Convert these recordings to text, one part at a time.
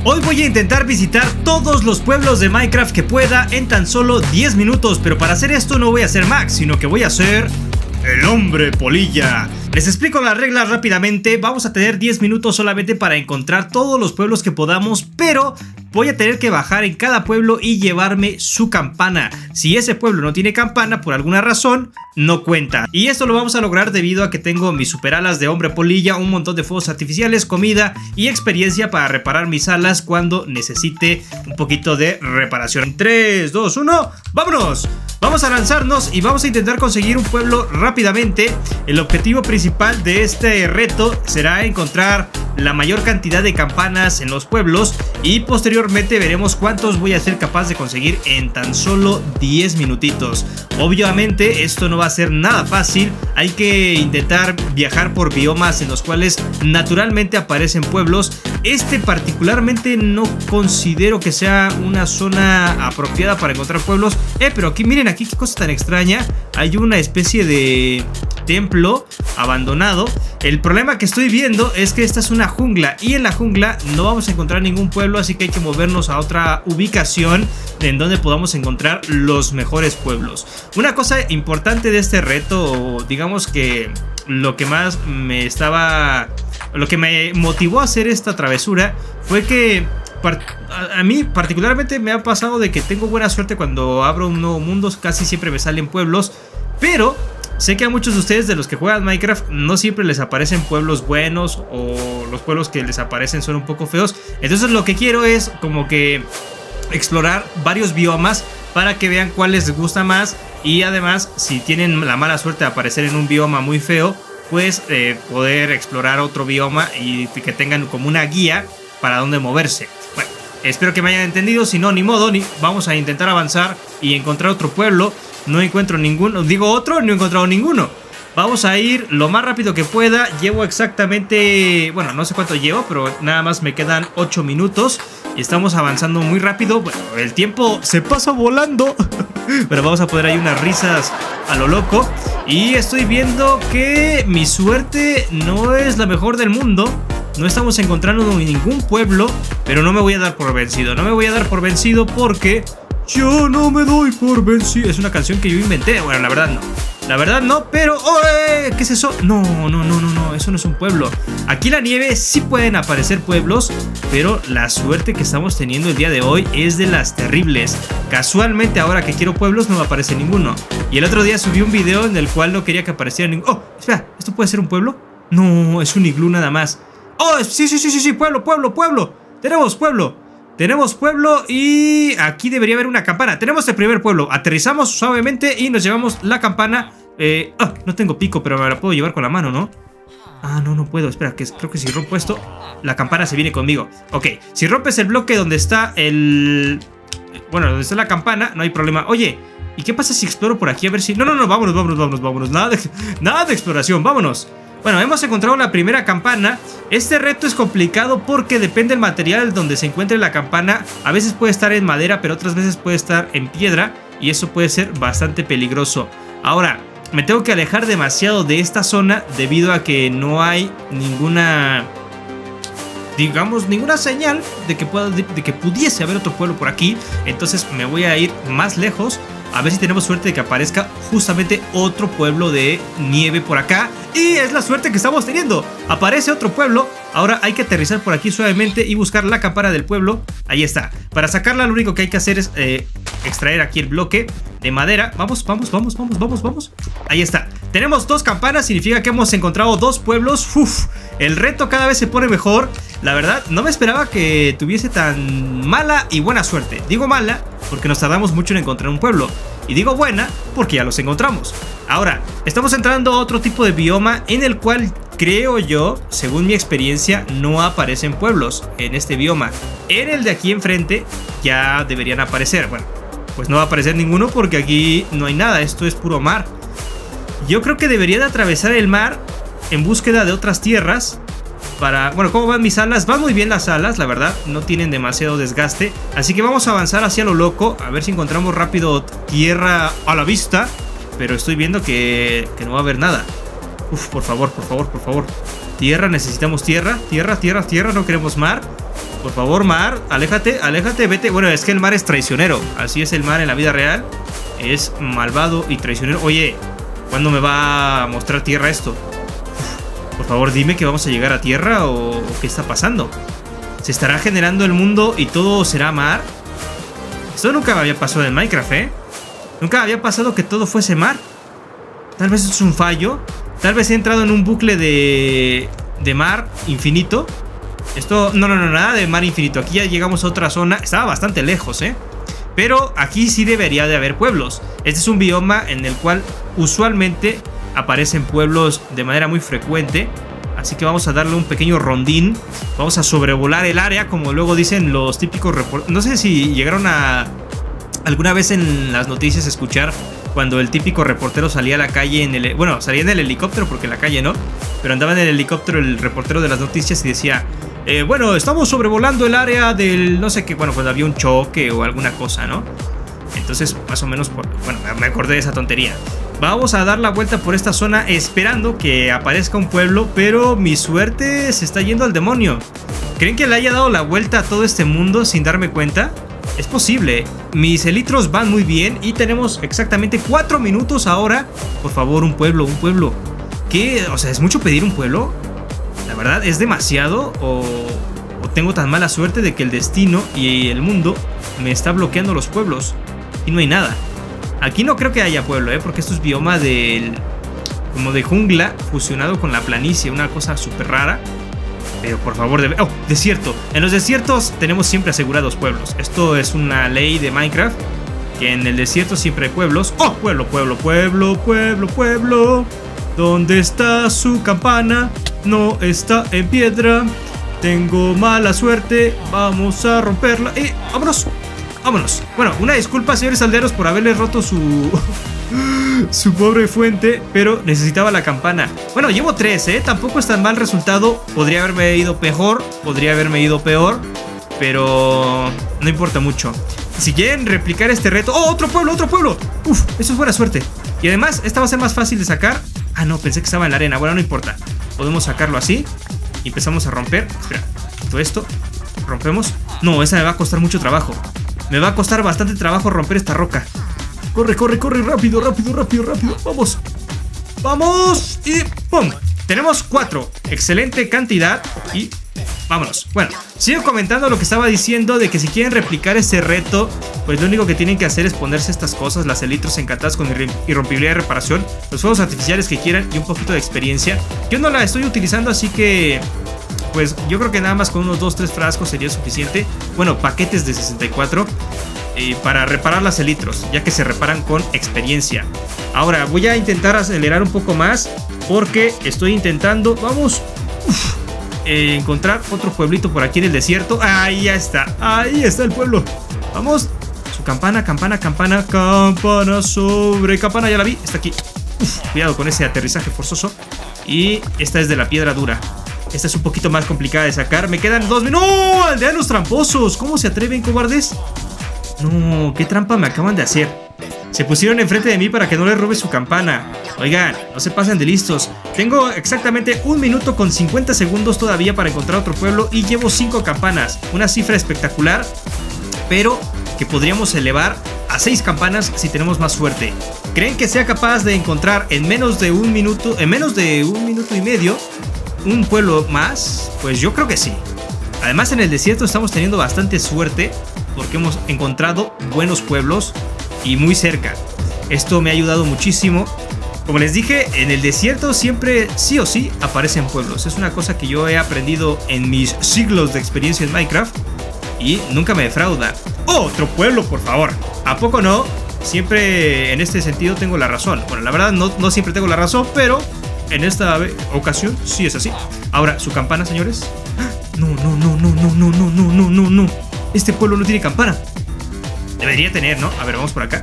Hoy voy a intentar visitar todos los pueblos de Minecraft que pueda en tan solo 10 minutos, pero para hacer esto no voy a ser Max, sino que voy a ser el hombre polilla. Les explico las reglas rápidamente. Vamos a tener 10 minutos solamente para encontrar todos los pueblos que podamos, pero voy a tener que bajar en cada pueblo y llevarme su campana. Si ese pueblo no tiene campana, por alguna razón, no cuenta. Y esto lo vamos a lograr debido a que tengo mis super alas de hombre polilla, un montón de fuegos artificiales, comida y experiencia para reparar mis alas cuando necesite un poquito de reparación. 3, 2, 1, ¡vámonos! Vamos a lanzarnos y vamos a intentar conseguir un pueblo rápidamente. El objetivo principal de este reto será encontrar la mayor cantidad de campanas en los pueblos y posteriormente veremos cuántos voy a ser capaz de conseguir en tan solo 10 minutitos. Obviamente esto no va a ser nada fácil, hay que intentar viajar por biomas en los cuales naturalmente aparecen pueblos. Este particularmente no considero que sea una zona apropiada para encontrar pueblos. Pero aquí miren, aquí qué cosa tan extraña, hay una especie de templo abandonado. El problema que estoy viendo es que esta es una jungla y en la jungla no vamos a encontrar ningún pueblo, así que hay que movernos a otra ubicación en donde podamos encontrar los mejores pueblos. Una cosa importante de este reto, o digamos que lo que más lo que me motivó a hacer esta travesura fue que a mí particularmente me ha pasado de que tengo buena suerte cuando abro un nuevo mundo, casi siempre me salen pueblos, pero sé que a muchos de ustedes de los que juegan Minecraft no siempre les aparecen pueblos buenos o los pueblos que les aparecen son un poco feos. Entonces lo que quiero es como que explorar varios biomas para que vean cuál les gusta más y además si tienen la mala suerte de aparecer en un bioma muy feo, pues poder explorar otro bioma y que tengan como una guía para dónde moverse. Bueno, espero que me hayan entendido, si no, ni modo, vamos a intentar avanzar y encontrar otro pueblo. No encuentro ninguno, digo otro, no he encontrado ninguno. Vamos a ir lo más rápido que pueda. Llevo exactamente, bueno, no sé cuánto llevo, pero nada más me quedan 8 minutos y estamos avanzando muy rápido. Bueno, el tiempo se pasa volando, pero vamos a poner ahí unas risas a lo loco. Y estoy viendo que mi suerte no es la mejor del mundo. No estamos encontrando ningún pueblo, pero no me voy a dar por vencido. No me voy a dar por vencido porque yo no me doy por vencido. Es una canción que yo inventé. Bueno, la verdad no. La verdad no, pero... ¡Oh, ¿qué es eso? No, eso no es un pueblo. Aquí en la nieve sí pueden aparecer pueblos, pero la suerte que estamos teniendo el día de hoy es de las terribles. Casualmente ahora que quiero pueblos no me aparece ninguno. Y el otro día subí un video en el cual no quería que apareciera ninguno. ¡Oh, espera! ¿Esto puede ser un pueblo? No, es un iglú nada más. ¡Oh, sí! ¡Pueblo! ¡Tenemos pueblo! Tenemos pueblo y aquí debería haber una campana. Tenemos el primer pueblo. Aterrizamos suavemente y nos llevamos la campana. No tengo pico, pero me la puedo llevar con la mano, ¿no? Ah, no puedo. Espera, creo que si rompo esto, la campana se viene conmigo. Ok, si rompes el bloque donde está el... Bueno, donde está la campana, no hay problema. Oye, ¿y qué pasa si exploro por aquí? A ver si... No, vámonos. Nada de exploración, vámonos. Bueno, hemos encontrado la primera campana. Este reto es complicado porque depende del material donde se encuentre la campana. A veces puede estar en madera, pero otras veces puede estar en piedra y eso puede ser bastante peligroso. Ahora, me tengo que alejar demasiado de esta zona debido a que no hay ninguna... digamos, ninguna señal de que pudiese haber otro pueblo por aquí. Entonces me voy a ir más lejos. A ver si tenemos suerte de que aparezca justamente otro pueblo de nieve por acá. Y es la suerte que estamos teniendo. Aparece otro pueblo. Ahora hay que aterrizar por aquí suavemente y buscar la campana del pueblo. Ahí está. Para sacarla lo único que hay que hacer es extraer aquí el bloque de madera. Vamos. Ahí está. Tenemos 2 campanas, significa que hemos encontrado 2 pueblos. Uf, el reto cada vez se pone mejor. La verdad, no me esperaba que tuviese tan mala y buena suerte. Digo mala porque nos tardamos mucho en encontrar un pueblo. Y digo buena porque ya los encontramos. Ahora, estamos entrando a otro tipo de bioma en el cual creo yo, según mi experiencia, no aparecen pueblos en este bioma. En el de aquí enfrente ya deberían aparecer. Bueno, pues no va a aparecer ninguno porque aquí no hay nada. Esto es puro mar. Yo creo que debería de atravesar el mar en búsqueda de otras tierras para... Bueno, ¿cómo van mis alas? Van muy bien las alas, la verdad. No tienen demasiado desgaste. Así que vamos a avanzar hacia lo loco. A ver si encontramos rápido tierra a la vista. Pero estoy viendo que no va a haber nada. Uf, por favor. Tierra, necesitamos tierra. Tierra, no queremos mar. Por favor, mar, aléjate, aléjate, vete. Bueno, es que el mar es traicionero. Así es el mar en la vida real. Es malvado y traicionero. Oye, ¿cuándo me va a mostrar tierra esto? Por favor, dime que vamos a llegar a tierra o qué está pasando. ¿Se estará generando el mundo y todo será mar? Esto nunca me había pasado en Minecraft, ¿eh? Nunca había pasado que todo fuese mar. Tal vez es un fallo. Tal vez he entrado en un bucle de mar infinito. Esto, no, nada de mar infinito. Aquí ya llegamos a otra zona. Estaba bastante lejos, pero aquí sí debería de haber pueblos. Este es un bioma en el cual usualmente aparecen pueblos de manera muy frecuente. Así que vamos a darle un pequeño rondín. Vamos a sobrevolar el área, como luego dicen los típicos reporteros. No sé si llegaron a alguna vez en las noticias escuchar cuando el típico reportero salía a la calle en el... Bueno, salía en el helicóptero porque en la calle no, pero andaba en el helicóptero el reportero de las noticias y decía... bueno, estamos sobrevolando el área del no sé qué, bueno, cuando había un choque o alguna cosa, ¿no? Entonces, más o menos, bueno, me acordé de esa tontería. Vamos a dar la vuelta por esta zona esperando que aparezca un pueblo, pero mi suerte se está yendo al demonio. ¿Creen que le haya dado la vuelta a todo este mundo sin darme cuenta? Es posible. Mis elitros van muy bien y tenemos exactamente 4 minutos ahora. Por favor, un pueblo, un pueblo. ¿Qué? O sea, ¿es mucho pedir un pueblo? La verdad, ¿es demasiado? ¿O tengo tan mala suerte de que el destino y el mundo me está bloqueando los pueblos? Y no hay nada. Aquí no creo que haya pueblo, porque esto es bioma como de jungla fusionado con la planicie. Una cosa súper rara. Pero por favor, ¡oh! Desierto. En los desiertos tenemos siempre asegurados pueblos. Esto es una ley de Minecraft, que en el desierto siempre hay pueblos. ¡Oh! Pueblo, pueblo, pueblo, pueblo, pueblo. ¿Dónde está su campana? No está en piedra. Tengo mala suerte. Vamos a romperla. ¡Vámonos! ¡Vámonos! Bueno, una disculpa, señores aldeanos, por haberles roto su pobre fuente, pero necesitaba la campana. Bueno, llevo 3, tampoco es tan mal resultado. Podría haberme ido mejor, podría haberme ido peor, pero no importa mucho. Si quieren replicar este reto... ¡Oh, otro pueblo, otro pueblo! ¡Uf! Eso es buena suerte. Y además, esta va a ser más fácil de sacar. Ah, no, pensé que estaba en la arena. Bueno, no importa. Podemos sacarlo así y empezamos a romper. Espera, todo esto rompemos. No, esa me va a costar mucho trabajo. Me va a costar bastante trabajo romper esta roca. Corre, corre, corre, rápido, rápido, rápido, rápido. Vamos. Vamos. Y ¡pum! Tenemos 4. Excelente cantidad. Y vámonos. Bueno, sigo comentando lo que estaba diciendo, de que si quieren replicar este reto, pues lo único que tienen que hacer es ponerse estas cosas: las elitros encantadas con irrompibilidad de reparación, los fuegos artificiales que quieran y un poquito de experiencia. Yo no la estoy utilizando, así que pues yo creo que nada más con unos 2-3 frascos sería suficiente. Bueno, paquetes de 64 para reparar las elitros, ya que se reparan con experiencia. Ahora voy a intentar acelerar un poco más, porque estoy intentando, vamos, encontrar otro pueblito por aquí en el desierto. Ahí ya está, ahí está el pueblo. Vamos, su campana, campana, campana, campana sobre campana, ya la vi, está aquí. Cuidado con ese aterrizaje forzoso. Y esta es de la piedra dura. Esta es un poquito más complicada de sacar. Me quedan 2 minutos. ¡No! ¡Aldeanos tramposos! ¿Cómo se atreven, cobardes? No, qué trampa me acaban de hacer. Se pusieron enfrente de mí para que no les robe su campana. Oigan, no se pasen de listos. Tengo exactamente 1 minuto con 50 segundos todavía para encontrar otro pueblo y llevo 5 campanas. Una cifra espectacular, pero que podríamos elevar a 6 campanas si tenemos más suerte. ¿Creen que sea capaz de encontrar en menos de 1 minuto, en menos de 1 minuto y medio, un pueblo más? Pues yo creo que sí. Además, en el desierto estamos teniendo bastante suerte, porque hemos encontrado buenos pueblos y muy cerca. Esto me ha ayudado muchísimo. Como les dije, en el desierto siempre, sí o sí, aparecen pueblos. Es una cosa que yo he aprendido en mis siglos de experiencia en Minecraft y nunca me defrauda. ¡Oh, otro pueblo, por favor! ¿A poco no? Siempre en este sentido tengo la razón. Bueno, la verdad no siempre tengo la razón, pero en esta ocasión sí es así. Ahora, su campana, señores. No, no, no, no, no, no, no, no, no, no, no. Este pueblo no tiene campana. Debería tener, ¿no? A ver, vamos por acá.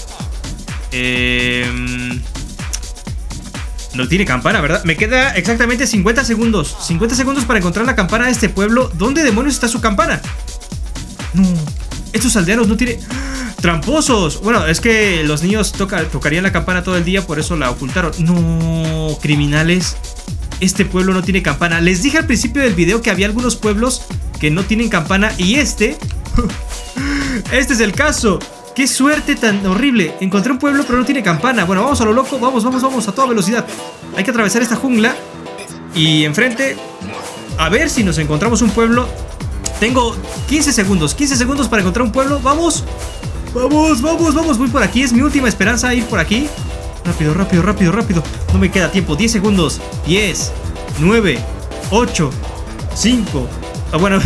No tiene campana, ¿verdad? Me queda exactamente 50 segundos. 50 segundos para encontrar la campana de este pueblo. ¿Dónde demonios está su campana? No. Estos aldeanos no tienen... ¡Tramposos! Bueno, es que los niños tocarían la campana todo el día, por eso la ocultaron. No, criminales. Este pueblo no tiene campana. Les dije al principio del video que había algunos pueblos que no tienen campana. Y este es el caso. ¡Qué suerte tan horrible! Encontré un pueblo pero no tiene campana. Bueno, vamos a lo loco, vamos a toda velocidad. Hay que atravesar esta jungla. Y enfrente, a ver si nos encontramos un pueblo. Tengo 15 segundos para encontrar un pueblo. ¡Vamos! Voy por aquí, es mi última esperanza ir por aquí. Rápido. No me queda tiempo, 10 segundos. 10, 9, 8, 5. Ah, bueno.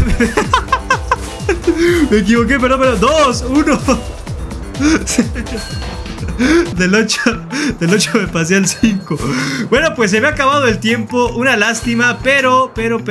Me equivoqué, pero 2, 1. Del 8 me pasé al 5. Bueno, pues se me ha acabado el tiempo. Una lástima, pero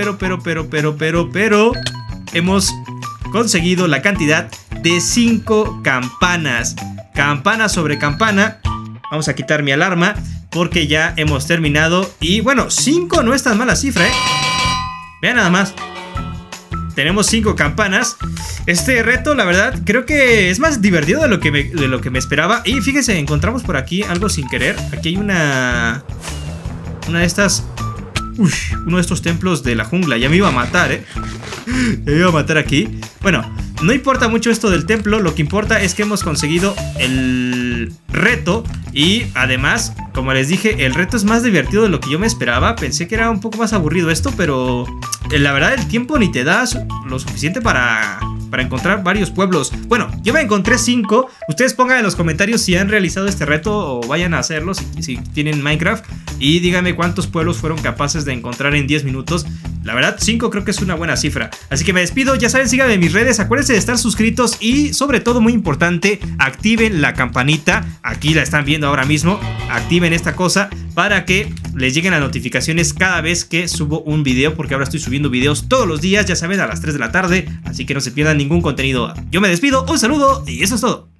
hemos conseguido la cantidad de 5 campanas. Campana sobre campana. Vamos a quitar mi alarma porque ya hemos terminado. Y bueno, 5 no es tan mala cifra, ¿eh? Vean nada más. Tenemos 5 campanas. Este reto, la verdad, creo que es más divertido de lo que me esperaba. Y fíjense, encontramos por aquí algo sin querer. Aquí hay una de estas... uno de estos templos de la jungla. Ya me iba a matar, ¿eh? Ya me iba a matar aquí. Bueno, no importa mucho esto del templo. Lo que importa es que hemos conseguido el reto. Y además, como les dije, el reto es más divertido de lo que yo me esperaba. Pensé que era un poco más aburrido esto, pero la verdad el tiempo ni te da lo suficiente para encontrar varios pueblos. Bueno, yo me encontré 5. Ustedes pongan en los comentarios si han realizado este reto o vayan a hacerlo si tienen Minecraft. Y díganme cuántos pueblos fueron capaces de encontrar en 10 minutos. La verdad, 5 creo que es una buena cifra. Así que me despido, ya saben, síganme en mis redes. Acuérdense de estar suscritos y sobre todo, muy importante, activen la campanita. Aquí la están viendo ahora mismo. Activen esta cosa para que les lleguen las notificaciones cada vez que subo un video, porque ahora estoy subiendo videos todos los días, ya saben, a las 3 de la tarde. Así que no se pierdan ningún contenido. Yo me despido, un saludo y eso es todo.